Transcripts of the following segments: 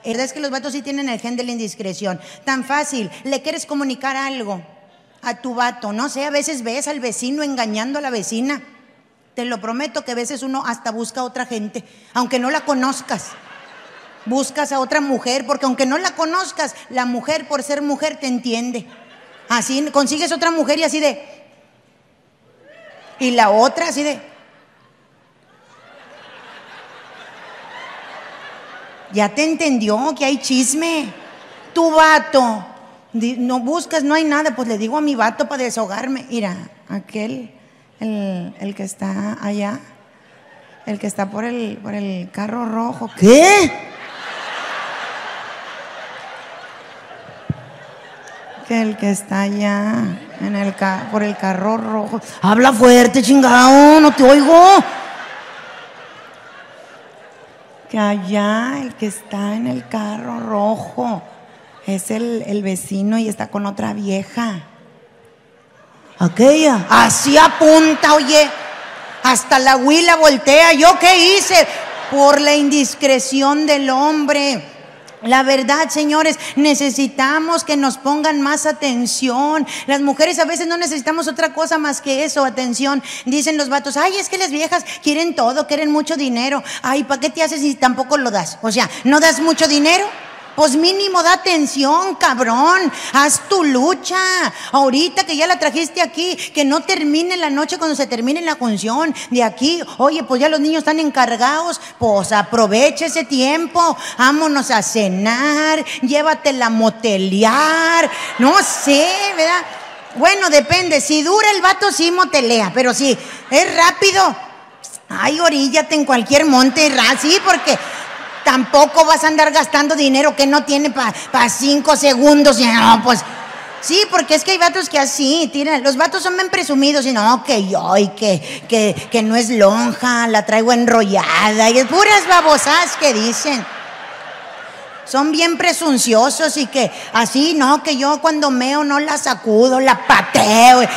Es que los vatos sí tienen el gen de la indiscreción. Tan fácil, le quieres comunicar algo a tu vato, no sé, a veces ves al vecino engañando a la vecina. Te lo prometo que a veces uno hasta busca a otra gente, aunque no la conozcas. Buscas a otra mujer, porque aunque no la conozcas, la mujer por ser mujer te entiende. Así consigues otra mujer y así de... Y la otra así de... Ya te entendió que hay chisme. Tu vato, no buscas, no hay nada, pues le digo a mi vato para desahogarme. Mira, aquel... El que está allá, el que está por el carro rojo. ¿Qué? Que el que está allá por el carro rojo. Habla fuerte, chingado, no te oigo. Que allá el que está en el carro rojo es el vecino y está con otra vieja. Aquella, así apunta, oye, hasta la huila voltea. ¿Yo qué hice? Por la indiscreción del hombre. La verdad, señores, necesitamos que nos pongan más atención. Las mujeres a veces no necesitamos otra cosa más que eso, atención. Dicen los vatos, ay, es que las viejas quieren todo, quieren mucho dinero. Ay, ¿para qué te haces si tampoco lo das? O sea, ¿no das mucho dinero? Pues mínimo da atención, cabrón. Haz tu lucha. Ahorita que ya la trajiste aquí, que no termine la noche cuando se termine la función. De aquí, oye, pues ya los niños están encargados. Pues aprovecha ese tiempo. Vámonos a cenar. Llévatela a motelear. No sé, ¿verdad? Bueno, depende. Si dura el vato, sí motelea. Pero si es rápido, ay, oríllate en cualquier monte. Sí, porque... tampoco vas a andar gastando dinero que no tiene para 5 segundos. Y no, pues sí, porque es que hay vatos que así tiran. Los vatos son bien presumidos y no, que yo y que no es lonja, la traigo enrollada. Y es puras babosas que dicen. Son bien presunciosos y que así, no, que yo cuando meo no la sacudo, la pateo.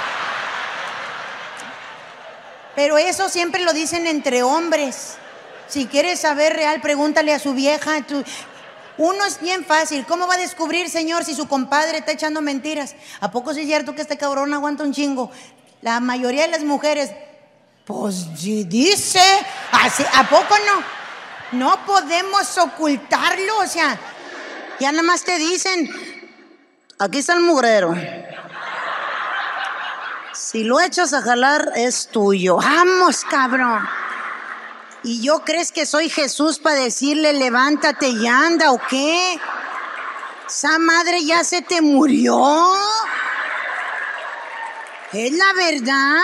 Pero eso siempre lo dicen entre hombres. Si quieres saber real, pregúntale a su vieja. Uno es bien fácil. ¿Cómo va a descubrir, señor, si su compadre está echando mentiras? ¿A poco sí es cierto que este cabrón aguanta un chingo? La mayoría de las mujeres, pues sí dice, así, ¿a poco no? No podemos ocultarlo, o sea, ya nada más te dicen, aquí está el mugrero. Si lo echas a jalar, es tuyo. ¡Vamos, cabrón! ¿Y yo crees que soy Jesús para decirle levántate y anda o qué? Esa madre ya se te murió. ¿Es la verdad?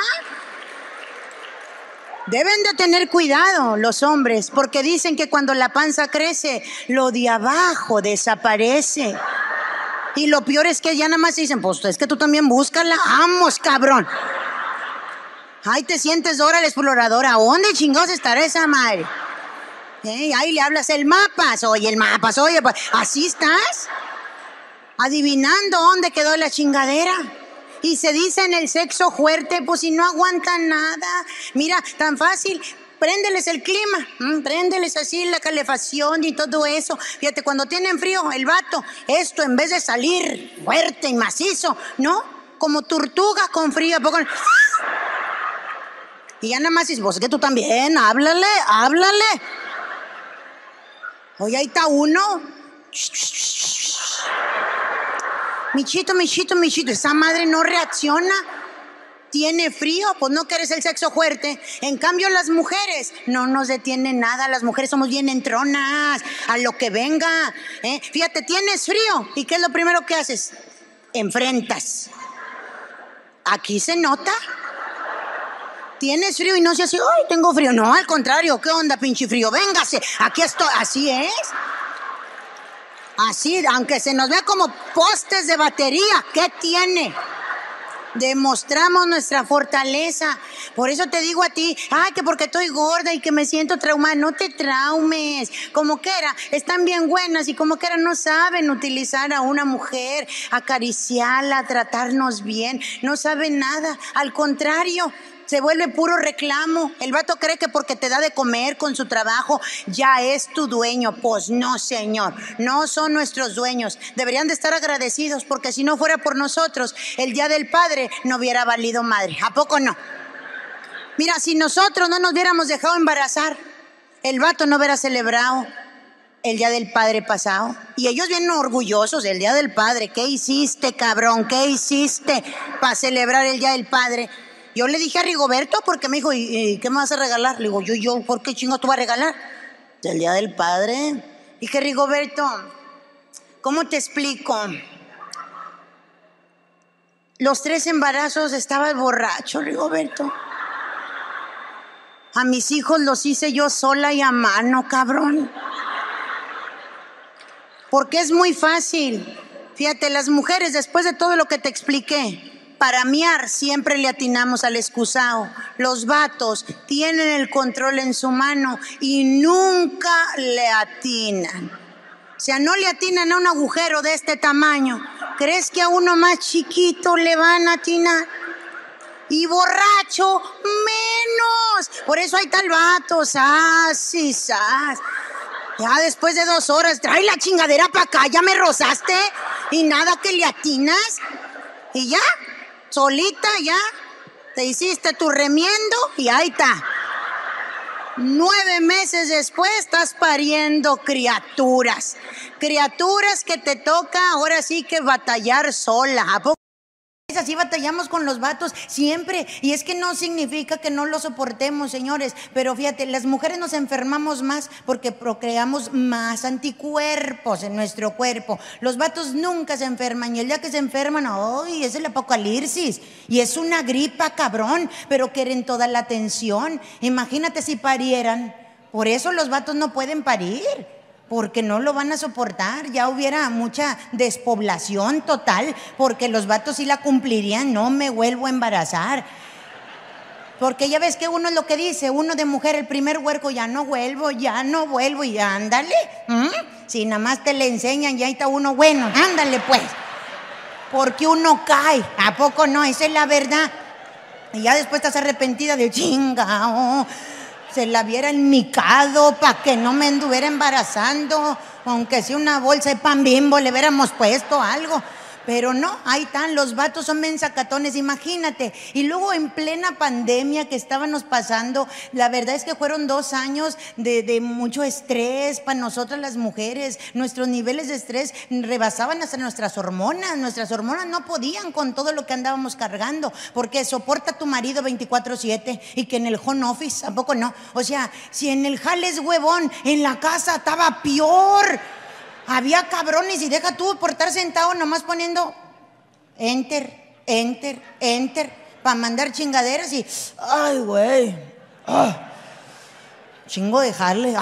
Deben de tener cuidado los hombres, porque dicen que cuando la panza crece, lo de abajo desaparece. Y lo peor es que ya nada más dicen, pues es que tú también búscala. ¡Vamos, cabrón! Ay, te sientes Dora la exploradora. ¿Dónde chingados estará esa madre? Ahí le hablas el mapas. Oye, el mapas, oye, ¿así estás? Adivinando dónde quedó la chingadera. Y se dice en el sexo fuerte, pues si no aguantan nada. Mira, tan fácil. Préndeles el clima, préndeles así la calefacción y todo eso. Fíjate, cuando tienen frío, el vato, esto en vez de salir fuerte y macizo, ¿no? Como tortuga con frío, ¿a poco? Y ya nada más dices, vos que tú también, háblale. Oye, ahí está uno. Michito, esa madre no reacciona. ¿Tiene frío? Pues no quieres el sexo fuerte. En cambio, las mujeres no nos detiene nada. Las mujeres somos bien entronas, a lo que venga. Fíjate, tienes frío. ¿Y qué es lo primero que haces? Enfrentas. Aquí se nota. Tienes frío y no se hace, ay, tengo frío. No, al contrario, ¿qué onda, pinche frío? Véngase, aquí estoy. Así es. Así, aunque se nos vea como postes de batería, ¿qué tiene? Demostramos nuestra fortaleza. Por eso te digo a ti, ay, que porque estoy gorda y que me siento traumada. No te traumes. Como quiera, están bien buenas y como quiera no saben utilizar a una mujer, acariciarla, tratarnos bien. No saben nada. Al contrario, Se vuelve puro reclamo. El vato cree que porque te da de comer con su trabajo ya es tu dueño. Pues no, señor, no son nuestros dueños. Deberían de estar agradecidos, porque si no fuera por nosotros, el Día del Padre no hubiera valido madre. ¿A poco no? Mira, si nosotros no nos hubiéramos dejado embarazar, el vato no hubiera celebrado el Día del Padre pasado. Y ellos vienen orgullosos del Día del Padre. ¿Qué hiciste, cabrón? ¿Qué hiciste para celebrar el Día del Padre? Yo le dije a Rigoberto, porque me dijo, ¿y qué me vas a regalar? Le digo, yo, ¿por qué chingo tú vas a regalar? El Día del Padre. Dije, Rigoberto, ¿cómo te explico? Los 3 embarazos estaba borracho, Rigoberto. A mis hijos los hice yo sola y a mano, cabrón. Porque es muy fácil. Fíjate, las mujeres, después de todo lo que te expliqué, para miar siempre le atinamos al excusado. Los vatos tienen el control en su mano y nunca le atinan. O sea, no le atinan a un agujero de este tamaño. ¿Crees que a uno más chiquito le van a atinar? Y borracho, menos. Por eso hay tal vato, sas y sas. Ya después de 2 horas, trae la chingadera para acá, ya me rozaste. Y nada que le atinas. Y ya, solita ya, te hiciste tu remiendo y ahí está. 9 meses después estás pariendo criaturas. Criaturas que te toca ahora sí que batallar sola. ¿A poco? Así batallamos con los vatos siempre, y es que no significa que no lo soportemos, señores, pero fíjate, las mujeres nos enfermamos más porque procreamos más anticuerpos en nuestro cuerpo. Los vatos nunca se enferman, y el día que se enferman, ¡ay! Es el apocalipsis, y es una gripa, cabrón, pero quieren toda la atención. Imagínate si parieran. Por eso los vatos no pueden parir, porque no lo van a soportar. Ya hubiera mucha despoblación total, porque los vatos sí la cumplirían. No me vuelvo a embarazar. Porque ya ves que uno es lo que dice, uno de mujer, el primer huerco, ya no vuelvo, y ándale. Si nada más te le enseñan, ya está uno bueno, ándale pues. Porque uno cae, ¿a poco no? Esa es la verdad. Y ya después estás arrepentida de chinga, se la hubiera enmicado para que no me anduviera embarazando, aunque sea una bolsa de pan Bimbo le hubiéramos puesto algo. Pero no, ahí están, los vatos son mensacatones, imagínate. Y luego en plena pandemia que estábamos pasando, la verdad es que fueron 2 años de mucho estrés para nosotras las mujeres. Nuestros niveles de estrés rebasaban hasta nuestras hormonas. Nuestras hormonas no podían con todo lo que andábamos cargando, porque soporta a tu marido 24/7 y que en el home office, ¿a poco no? O sea, si en el jale es huevón, en la casa estaba peor. Había cabrones, y deja tú por estar sentado nomás poniendo enter para mandar chingaderas y ay güey, chingo de jale,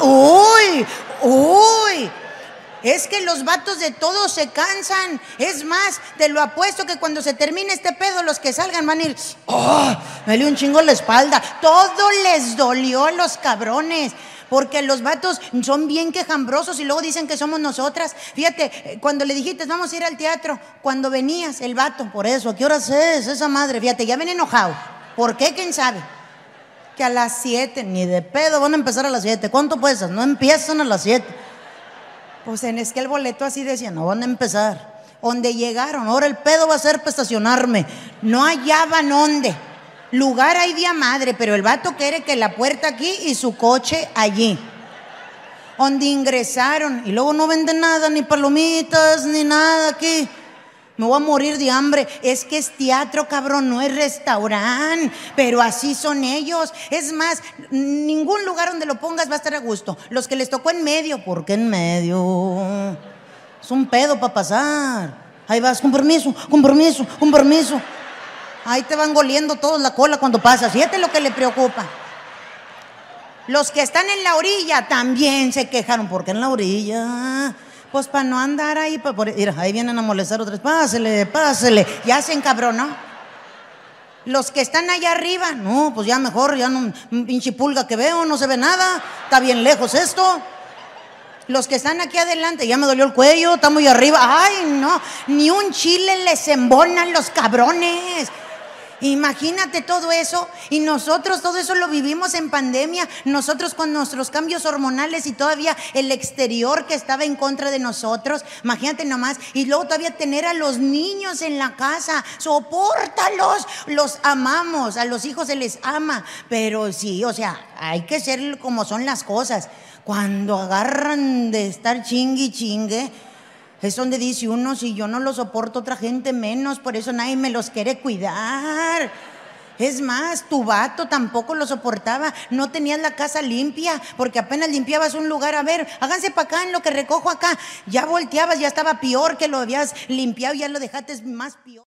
uy. Es que los vatos de todos se cansan. Es más, te lo apuesto que cuando se termine este pedo, los que salgan van a ir, me dio un chingo la espalda. Todo les dolió a los cabrones, porque los vatos son bien quejambrosos y luego dicen que somos nosotras. Fíjate, cuando le dijiste vamos a ir al teatro, cuando venías, el vato, por eso, ¿a qué horas es esa madre? Fíjate, ya ven enojado. ¿Por qué? ¿Quién sabe? Que a las 7, ni de pedo van a empezar a las 7. ¿Cuánto pesas? No empiezan a las 7. Pues es que el boleto así decía, no van a empezar. Donde llegaron, ahora el pedo va a ser para estacionarme. No hallaban dónde. Lugar hay día madre, pero el vato quiere que la puerta aquí y su coche allí. Donde ingresaron y luego no venden nada, ni palomitas, ni nada aquí. Me voy a morir de hambre. Es que es teatro, cabrón, no es restaurante. Pero así son ellos. Es más, ningún lugar donde lo pongas va a estar a gusto. Los que les tocó en medio, ¿por qué en medio? Es un pedo para pasar. Ahí vas, con permiso. Ahí te van goliendo todos la cola cuando pasas. Fíjate lo que le preocupa. Los que están en la orilla también se quejaron. ¿Por qué en la orilla? Pues para no andar ahí. Mira, ahí vienen a molestar otros. Pásele. Ya se encabronó. Los que están allá arriba, no, pues ya mejor, ya no, pinche pulga que veo, no se ve nada. Está bien lejos esto. Los que están aquí adelante, ya me dolió el cuello, está muy arriba. Ay, no, ni un chile les embonan los cabrones. Imagínate todo eso, y nosotros todo eso lo vivimos en pandemia, nosotros con nuestros cambios hormonales y todavía el exterior que estaba en contra de nosotros. Imagínate nomás, y luego todavía tener a los niños en la casa, sopórtalos, los amamos, a los hijos se les ama, pero sí, o sea, hay que ser como son las cosas. Cuando agarran de estar chingue y chingue, es donde dice uno, si yo no lo soporto, otra gente menos, por eso nadie me los quiere cuidar. Es más, tu vato tampoco lo soportaba, no tenías la casa limpia, porque apenas limpiabas un lugar, a ver, háganse para acá en lo que recojo acá, ya volteabas, ya estaba peor que lo habías limpiado, ya lo dejaste más peor.